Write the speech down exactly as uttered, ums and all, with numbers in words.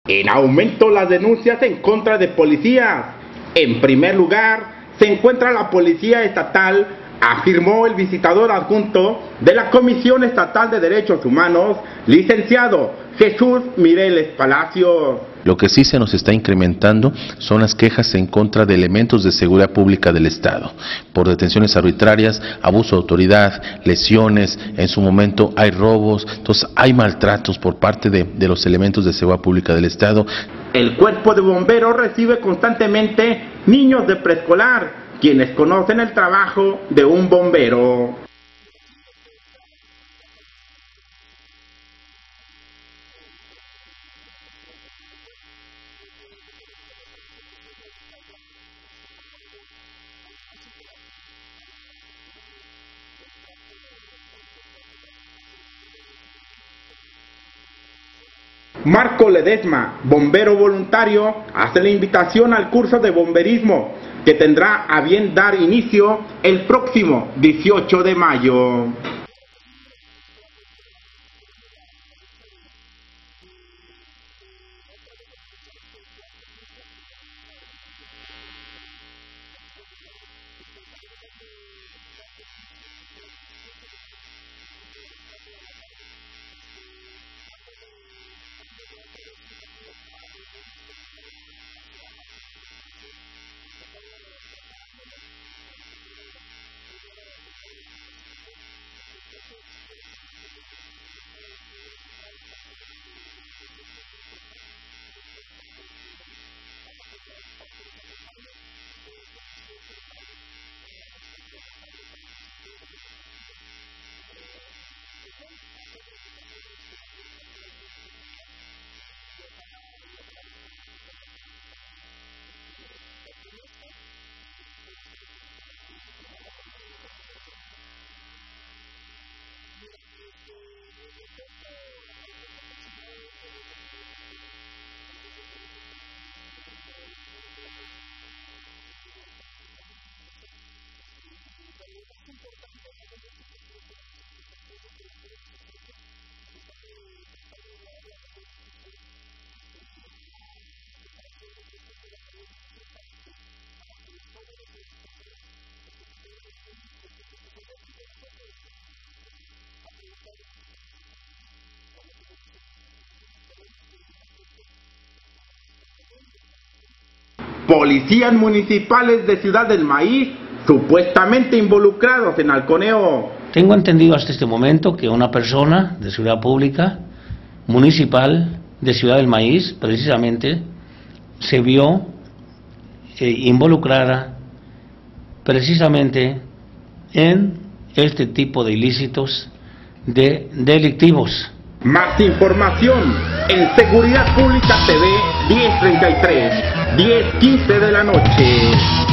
En aumento las denuncias en contra de policías. En primer lugar, se encuentra la Policía Estatal, afirmó el visitador adjunto de la Comisión Estatal de Derechos Humanos, licenciado Jesús Mireles Palacios. Lo que sí se nos está incrementando son las quejas en contra de elementos de seguridad pública del Estado, por detenciones arbitrarias, abuso de autoridad, lesiones, en su momento hay robos, entonces hay maltratos por parte de, de los elementos de seguridad pública del Estado. El cuerpo de bomberos recibe constantemente niños de preescolar, quienes conocen el trabajo de un bombero. Marco Ledesma, bombero voluntario, hace la invitación al curso de bomberismo que tendrá a bien dar inicio el próximo dieciocho de mayo. Policías municipales de Ciudad del Maíz supuestamente involucrados en halconeo. Tengo entendido hasta este momento que una persona de seguridad pública municipal de Ciudad del Maíz precisamente se vio eh, involucrada precisamente en este tipo de ilícitos de delictivos. Más información en Seguridad Pública T V diez treinta y tres, diez quince de la noche.